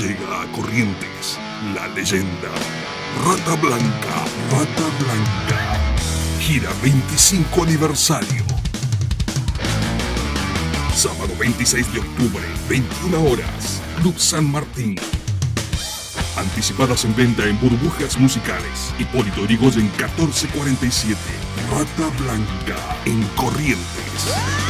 Llega a Corrientes la leyenda Rata Blanca, Rata Blanca. Gira 25 aniversario. Sábado 26 de octubre, 21 horas, Club San Martín. Anticipadas en venta en Burbujas Musicales. Hipólito Yrigoyen 1447. Rata Blanca en Corrientes.